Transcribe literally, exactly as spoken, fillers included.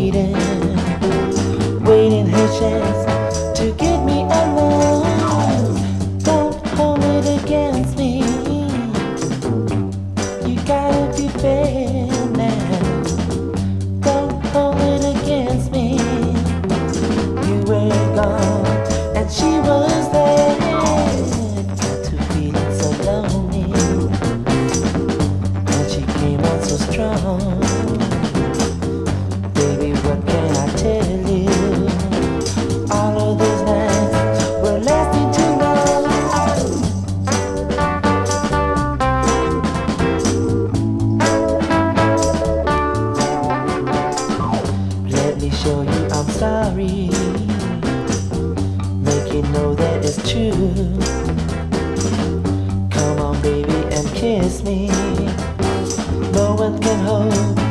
waiting, waiting her chance to get me alone. Don't hold it against me. You gotta be fair now. Don't hold it against me. You were gone and she was there. Got to feeling so lonely, and she came on so strong. Baby, what can I tell you? All of those nights were lasting too long. Let me show you I'm sorry, make you know that it's true. Come on baby and kiss me. No one can hold